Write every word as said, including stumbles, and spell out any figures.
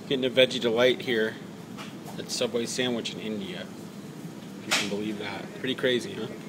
Getting a veggie delight here at Subway Sandwich in India. If you can believe that. Pretty crazy, huh?